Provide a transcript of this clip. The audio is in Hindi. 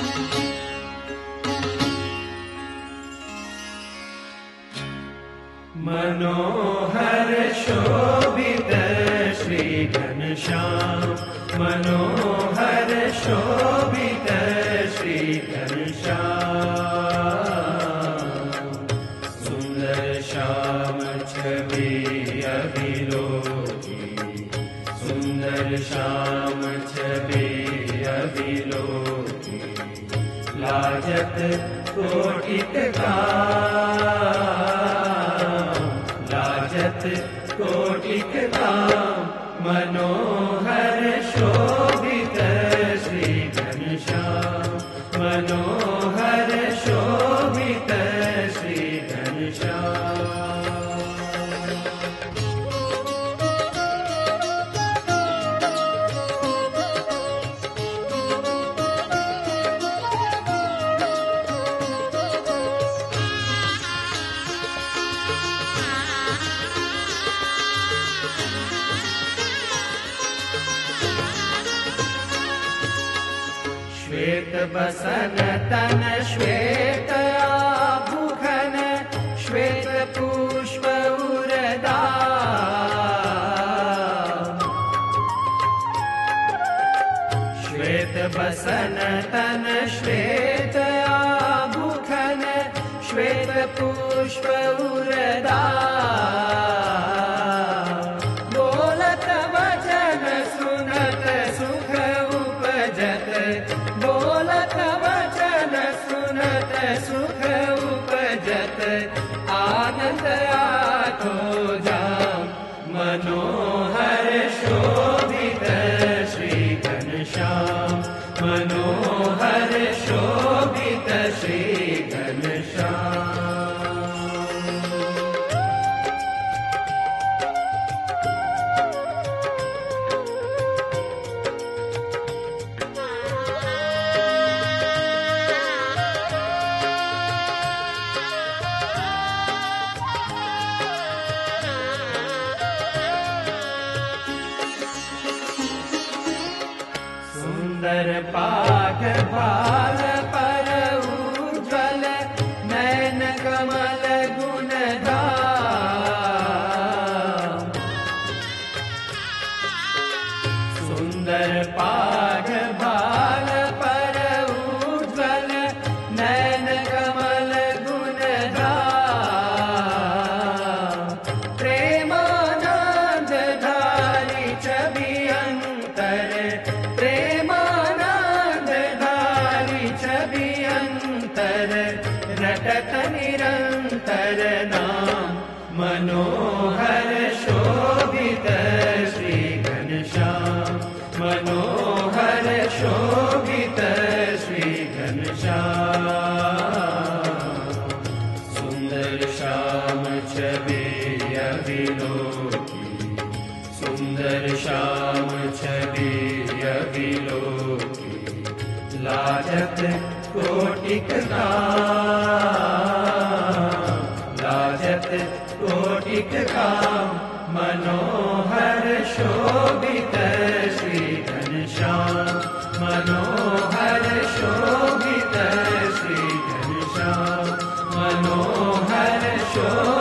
मनोहर शोभित श्री घनश्याम, मनोहर शोभित श्री घनश्याम। सुंदर श्याम छवि अविलोकी, सुंदर श्याम छवि अविलोकी। लाजत कोटिक कोटिक काम, मनोहर शोभित श्री घनश्याम, मनोहर शोभित श्री घनश्याम। श्वेत बसन तन श्वेत आभूषण, श्वेत पुष्प उरदान। श्वेत बसन तन श्वेत आभूषण, श्वेत पुष्प उरदान। बोलत वचन सुनत सुख उपजत, बोलत वचन सुनत सुख उपजत। आनंद आतो जाम, मनोहर शोभित श्री घनश्याम, मनोहर शोभित श्री घनश्याम। सुंदर पाठ भाल पर उज्ज्वल, नयन कमल गुणधाम। सुंदर पाठ भाल पर उज्ज्वल, नयन कमल गुणधाम। प्रेमानंद धारी छवि अंतर, रटत निरंतर नाम, मनोहर शोभित श्री घनश्याम, मनोहर शोभित श्री घनश्याम। सुंदर श्याम छवि अविलोकी, सुंदर श्याम छवि अविलोकी। लाजत कोटिक काम, लाजत कोटिक काम। मनोहर शोभित श्री घनश्याम, मनोहर शोभित श्री घनश्याम, मनोहर शोभित।